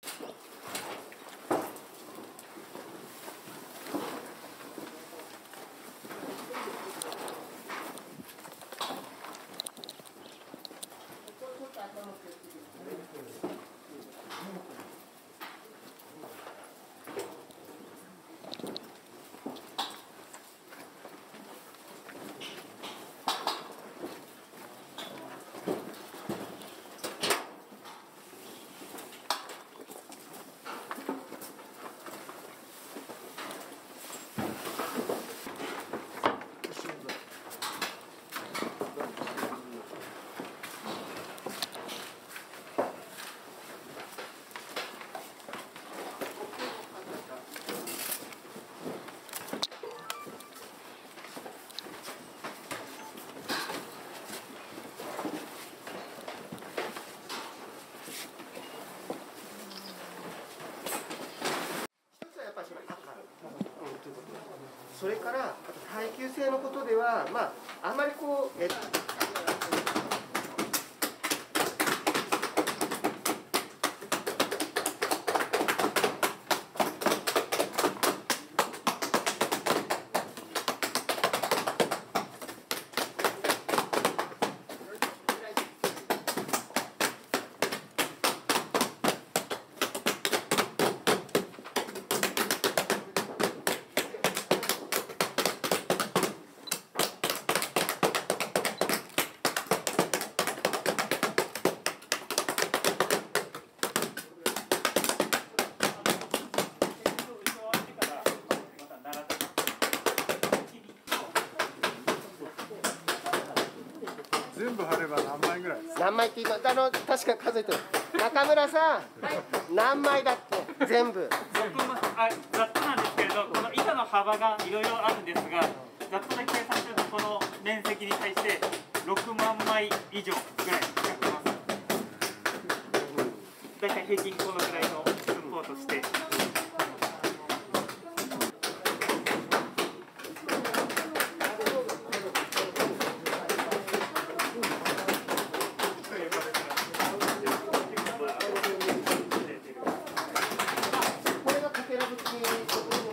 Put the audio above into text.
それからあと耐久性のことでは、あんまりこう全部貼れば何枚ぐらいですか？ 何枚って確かに数えてる。中村さん、何枚だって全部。 ざっとなんですけれど、この板の幅がいろいろあるんですが、ざっとで計算するとこの面積に対して6万枚以上ぐらい使ってます。だいたい平均このぐらいの寸法として。 これがかけらぶき。